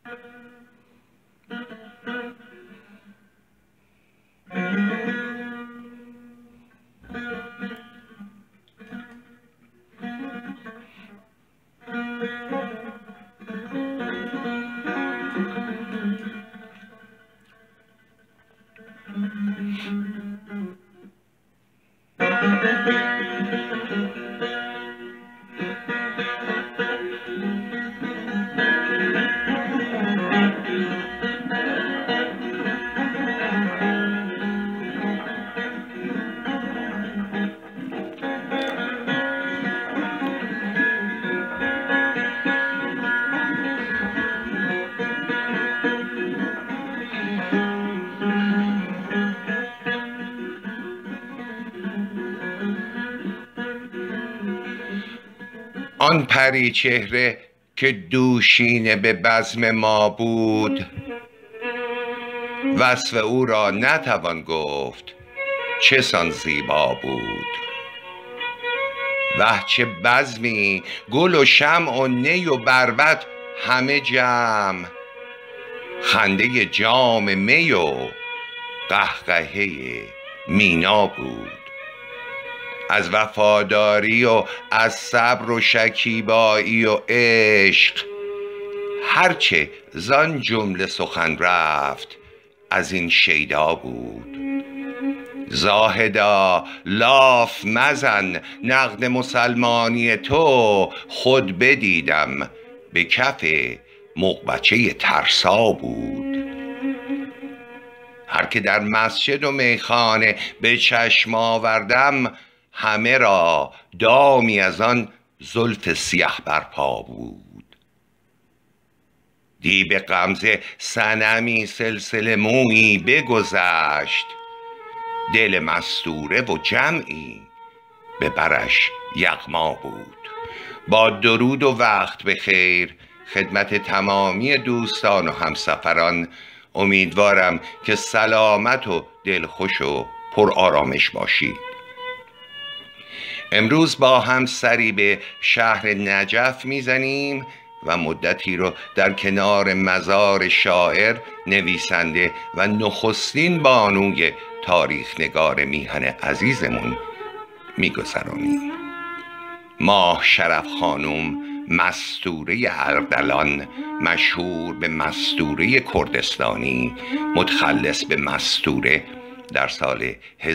آن پری چهره که دوشینه به بزم ما بود، وصف او را نتوان گفت چه سان زیبا بود. وه چه بزمی، گل و شمع و نی و بربط همه جمع، خنده جام می و قهقهه مینا بود. از وفاداری و از صبر و شکیبایی و عشق، هرچه زان جمله سخن رفت از این شیدا بود. زاهدا لاف مزن، نقد مسلمانی تو خود بدیدم به کف مغبچه ترسا بود. هر که در مسجد و میخانه به چشم آوردم، همه را دامی از آن زلف سیه برپا بود. دی به غمزه صنمی سلسله مویی بگذشت، دل مستوره و جمعی به برش یغما بود. با درود و وقت بخیر خدمت تمامی دوستان و همسفران، امیدوارم که سلامت و دلخوش و پر آرامش باشید. امروز با هم سری به شهر نجف میزنیم و مدتی رو در کنار مزار شاعر، نویسنده و نخستین بانوی تاریخ نگار میهن عزیزمون میگذرانیم. ماه شرف خانم، مستوره اردلان، مشهور به مستوره کردستانی، متخلص به مستوره، در سال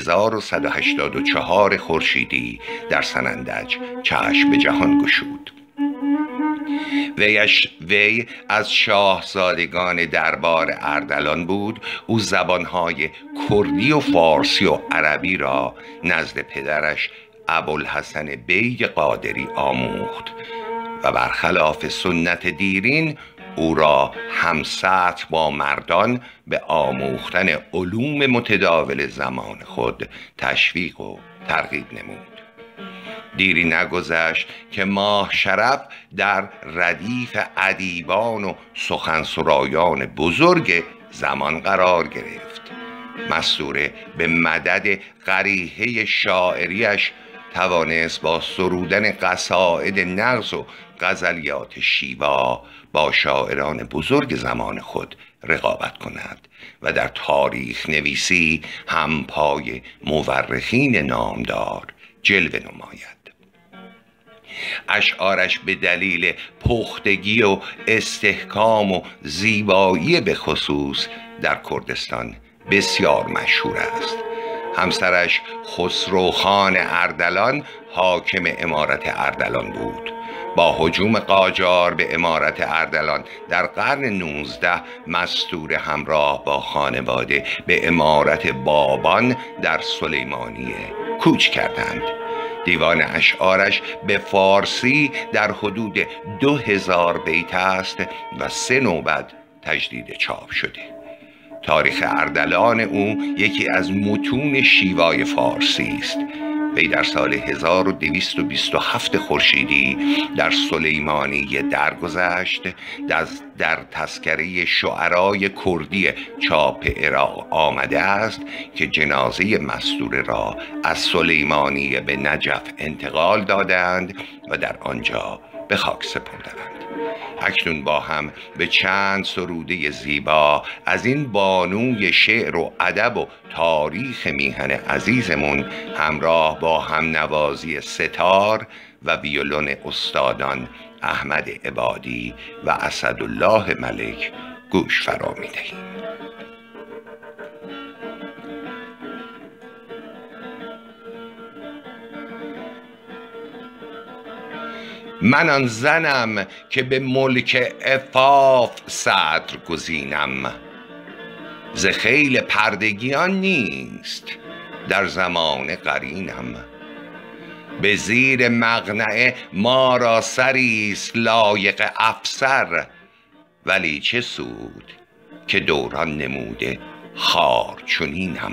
1184 خورشیدی در سنندج چشم به جهان گشود. وی از شاهزادگان دربار اردلان بود. او زبانهای کردی و فارسی و عربی را نزد پدرش ابوالحسن بیگ قادری آموخت و برخلاف سنت دیرین او را همسطح با مردان به آموختن علوم متداول زمان خود تشویق و ترغیب نمود. دیری نگذشت که ماه شرف در ردیف ادیبان و سخنسرایان بزرگ زمان قرار گرفت. مستوره به مدد قریحه شاعریش توانست با سرودن قصائد نغز و غزلیات شیوا با شاعران بزرگ زمان خود رقابت کند و در تاریخ نویسی هم پای مورخین نامدار جلوه نماید. اشعارش به دلیل پختگی و استحکام و زیبایی به خصوص در کردستان بسیار مشهور است. همسرش خسروخان اردلان حاکم امارت اردلان بود. با هجوم قاجار به امارت اردلان در قرن 19 مستوره همراه با خانواده به امارت بابان در سلیمانیه کوچ کردند. دیوان اشعارش به فارسی در حدود 2000 بیت است و 3 نوبت تجدید چاپ شده. تاریخ اردلان او یکی از متون شیوای فارسی است. وی در سال 1227 خورشیدی در سلیمانیه درگذشت. در تذکره شعرای کردی چاپ عراق آمده است که جنازه مستوره را از سلیمانیه به نجف انتقال دادند و در آنجا به خاک سپردند. اکنون با هم به چند سروده زیبا از این بانوی شعر و ادب و تاریخ میهن عزیزمون همراه با هم نوازی ستار و ویولون استادان احمد عبادی و اسدالله ملک گوش فرا می‌دهیم. من آن زنم که به ملک عفاف صدر گزینم، ز خیل پردگیان نیست در زمان قرینم. به زیر مقنعه ما را سریست لایق افسر، ولی چه سود که دوران نموده خار چنینم.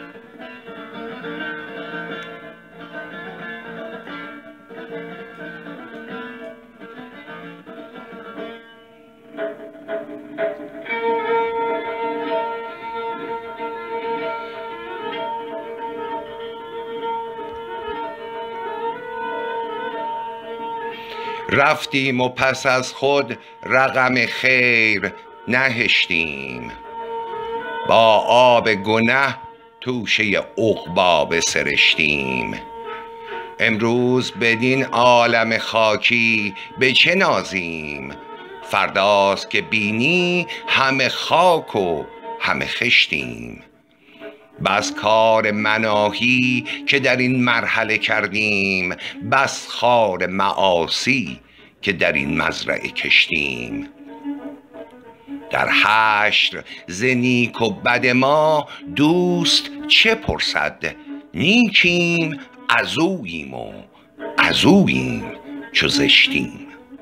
رفتیم و پس از خود رقم خیر نهشتیم، با آب گنه توشه عقبی بسرشتیم. امروز بدین عالم خاکی به چه نازیم، فرداست که بینی همه خاک و همه خشتیم. بس کار مناهی که در این مرحله کردیم، بس خار معاصی که در این مزرعه کشتیم. در حشر ز نیک و بد ما دوست چه پرسد، نیکیم عزوییم و عزوییم چو زشتیم.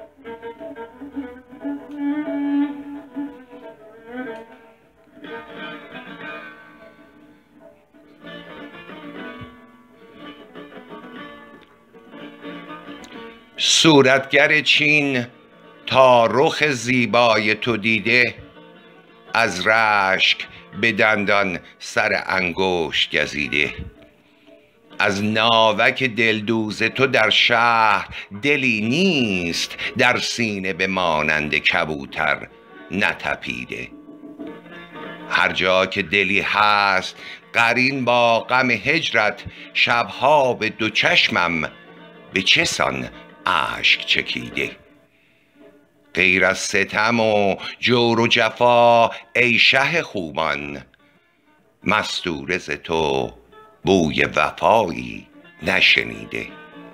صورتگر چین تا رخ زیبای تو دیده، از رشک به دندان سر انگشت گزیده. از ناوک دلدوز تو در شهر دلی نیست، در سینه به مانند کبوتر نتپیده. هر جا که دلی هست قرین با غم هجرت، شبها به دو چشمم به چه سان اشک چکیده. غیر از ستم و جور و جفا ای شه خوبان، مستوره ز تو بوی وفایی نشنیده.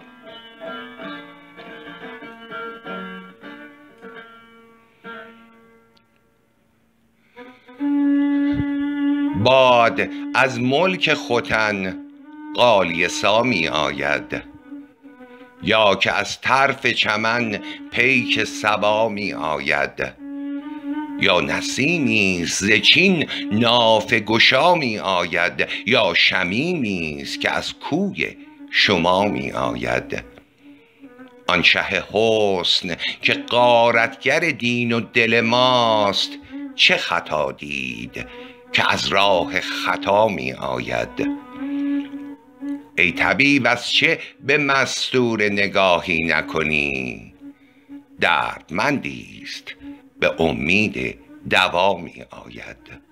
باد از ملک ختن غالیه سا می آید، یا که از طرف چمن پیک صبا می آید. یا نسیمی ز چین نافه گشا می آید، یا شمیمی است که از کوی شما می آید. آن شه حسن که غارتگر دین و دل ماست، چه خطا دید که از راه خطا می آید. ای طبیب از چه به مستور نگاهی نکنی، دردمندی است به امید دوا می آید.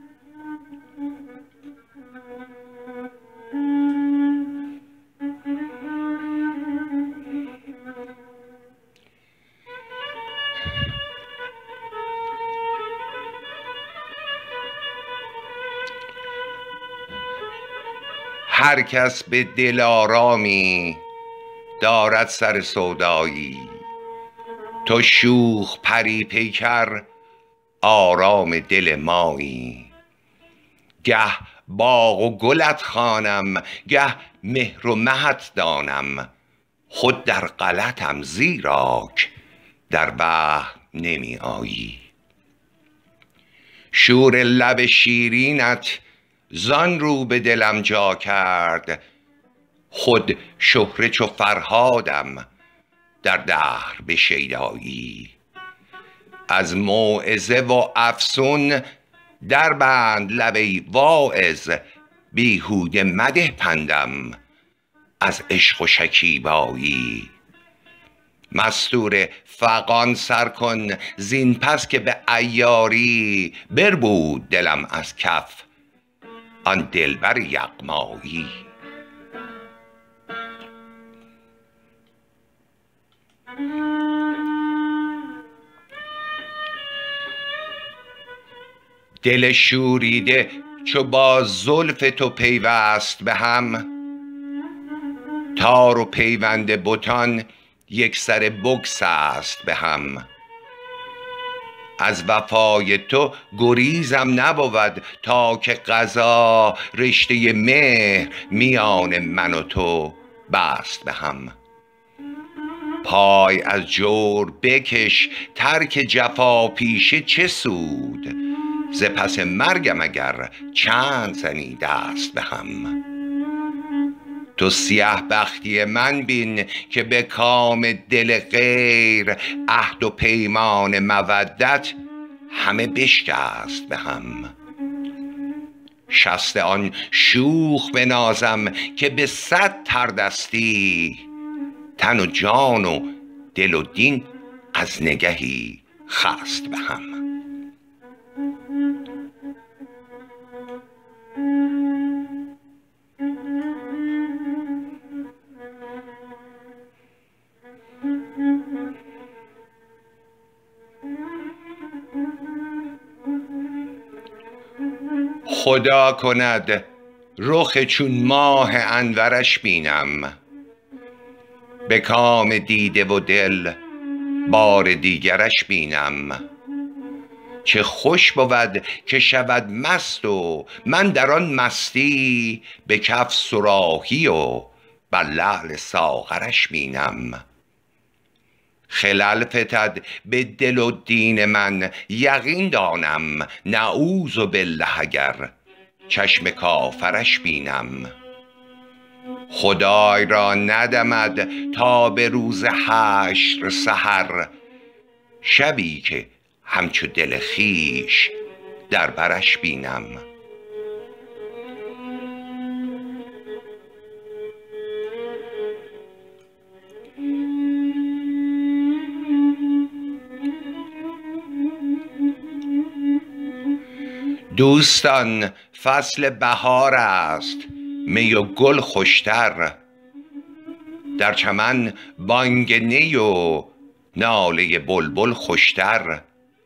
هر کس به دلارامی دارد سر سودایی، تو شوخ پری پیکر آرام دل مایی. گه باغ و گلت خوانم، گه مهر و مهت دانم، خود در غلطم زیراک در وهم نمی آیی. شور لب شیرینت زان رو به دلم جا کرد، خود شهره چو فرهادم در دهر به شیدایی. از موعظه و افسون در بند لب ای واعظ، بیهوده مده پندم از عشق و شکیبایی. مستور فغان سر کن زین پس که به عیاری بربود دلم از کف آن دلبر یغمایی. دل شوریده چو با زلف تو پیوست به هم، تار و پیوند بتان یک سر بگسست به هم. از وفای تو گریزم نبود تا که قضا رشته مهر میان من و تو بست به هم. پای از جور بکش ترک جفا پیشه چه سود، ز پس مرگم اگر چند زنی دست به هم. تو سیه بختی من بین که به کام دل غیر عهد و پیمان مودت همه بشکست به هم. شست آن شوخ بنازم که به 100 تردستی، تن و جان و دل و دین از نگهی خست به هم. خدا کند رخ چون ماه انورش بینم، به کام دیده و دل بار دیگرش بینم. چه خوش بود که شود مست و من در آن مستی به کف صراحی و بر لعل ساغرش بینم. خلل فتد به دل و دین من یقین دانم، نعوذ بالله اگر چشم کافرش بینم. خدای را ندمد تا به روز حشر سحر، شبی که همچو دل خویش در برش بینم. دوستان فصل بهار است می و گل خوشتر، در چمن بانگ نی و ناله بلبل خوشتر.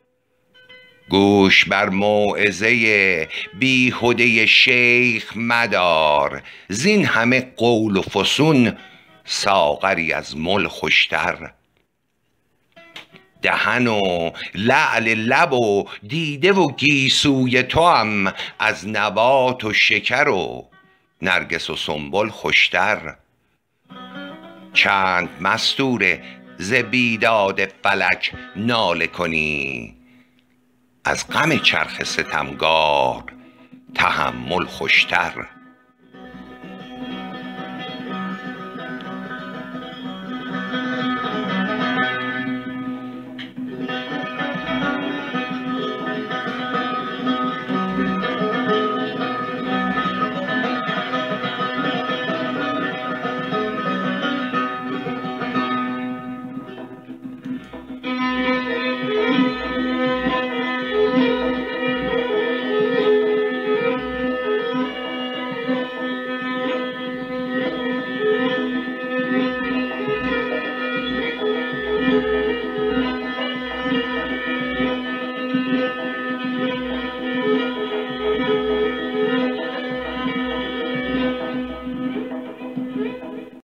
گوش بر موعظه بیهده شیخ مدار، زین همه قول و فسون ساغری از مل خوشتر. دهن و لعل لب و دیده و گیسوی تو هم از نبات و شکر و نرگس و سنبل خوشتر. چند مستوره ز بیداد فلک ناله کنی، از غم چرخ ستمگار تحمل خوشتر.